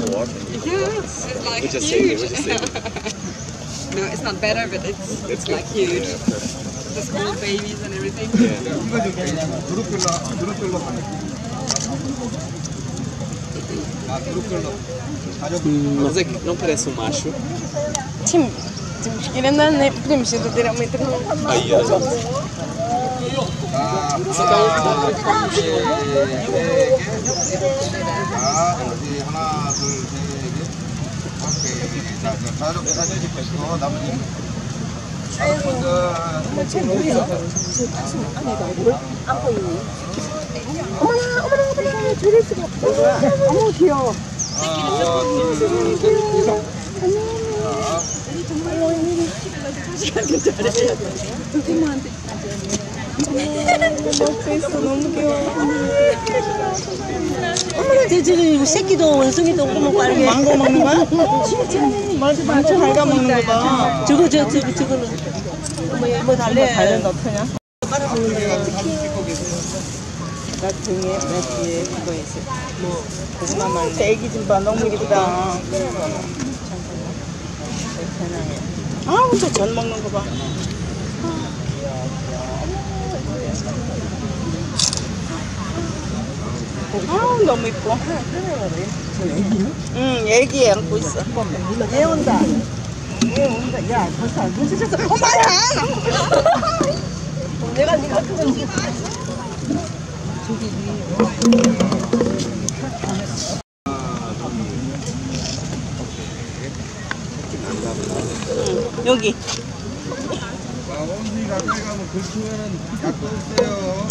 the water. Yes, it's like We're just huge. saving it. No, it's not better, but it's good. like huge. Yeah, The small babies and everything. Mas é que não parece um macho. Sim, temos que ir andando, né? Podemos ir literalmente no... Aí, olha. 하나, 둘, 셋, 넷. 오케이. 자, 자유롭게 사진 찍으시고 나머지 어머나, 저럴 수가 없어. 어머, 귀여워. 먹고 있어, 너무 귀여워. 지금 새끼도 원숭이도 먹고 알게 망고 먹는 거야? 맞아, 망고 갈가 먹는 거 봐. 저거는 뭐 달래 어떠냐? 빨아먹는 거야. 나 등에, 내 뒤에 그거 있어. 고구마 말래. 애기 좀 봐, 너무 이쁘다. 아, 혼자 전 먹는 거 봐. 아, 너무 이뻐. 응, 애기 안고 있어. 얘 온다. 얘 온다. 야, 벌써 안 눈치챘어. 엄마야! 내가 네가 그걸 여기. 원숭이 가까이 가면 긁히면은 약도 없어요.